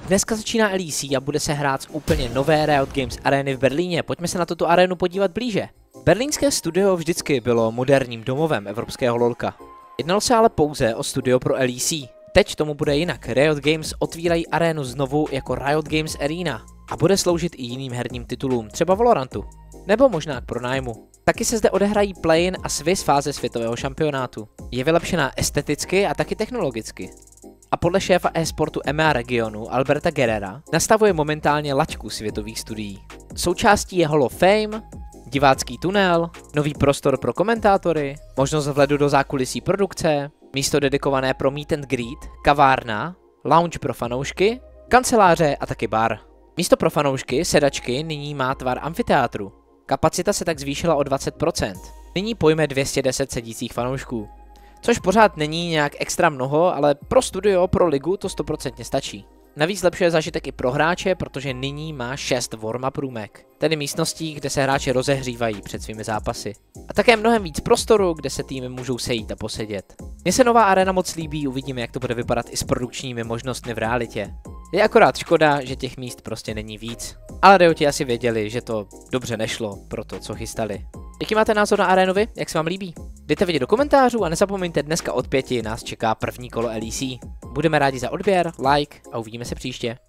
Dneska začíná LEC a bude se hrát z úplně nové Riot Games arény v Berlíně. Pojďme se na tuto arénu podívat blíže. Berlínské studio vždycky bylo moderním domovem evropského lolka. Jednalo se ale pouze o studio pro LEC. Teď tomu bude jinak. Riot Games otvírají arénu znovu jako Riot Games Arena a bude sloužit i jiným herním titulům, třeba Valorantu. Nebo možná k pronájmu. Taky se zde odehrají play-in a Swiss fáze světového šampionátu. Je vylepšená esteticky a taky technologicky. A podle šéfa e-sportu EMEA regionu Alberta Guerrera nastavuje momentálně laťku světových studií. Součástí je Hall of Fame, divácký tunel, nový prostor pro komentátory, možnost vhledu do zákulisí produkce, místo dedikované pro meet and greet, kavárna, lounge pro fanoušky, kanceláře a taky bar. Místo pro fanoušky, sedačky, nyní má tvar amfiteátru. Kapacita se tak zvýšila o 20%. Nyní pojme 210 sedících fanoušků. Což pořád není nějak extra mnoho, ale pro studio, pro ligu to 100% stačí. Navíc zlepšuje zážitek i pro hráče, protože nyní má 6 warm-up roomek, tedy místností, kde se hráči rozehřívají před svými zápasy. A také mnohem víc prostoru, kde se týmy můžou sejít a posedět. Mně se nová arena moc líbí, uvidíme, jak to bude vypadat i s produkčními možnostmi v realitě. Je akorát škoda, že těch míst prostě není víc. Ale Rioti asi věděli, že to dobře nešlo pro to, co chystali. Jaký máte názor na arénu vy? Jak se vám líbí? Dejte vědět do komentářů a nezapomeňte, dneska od 5 nás čeká první kolo LEC. Budeme rádi za odběr, like a uvidíme se příště.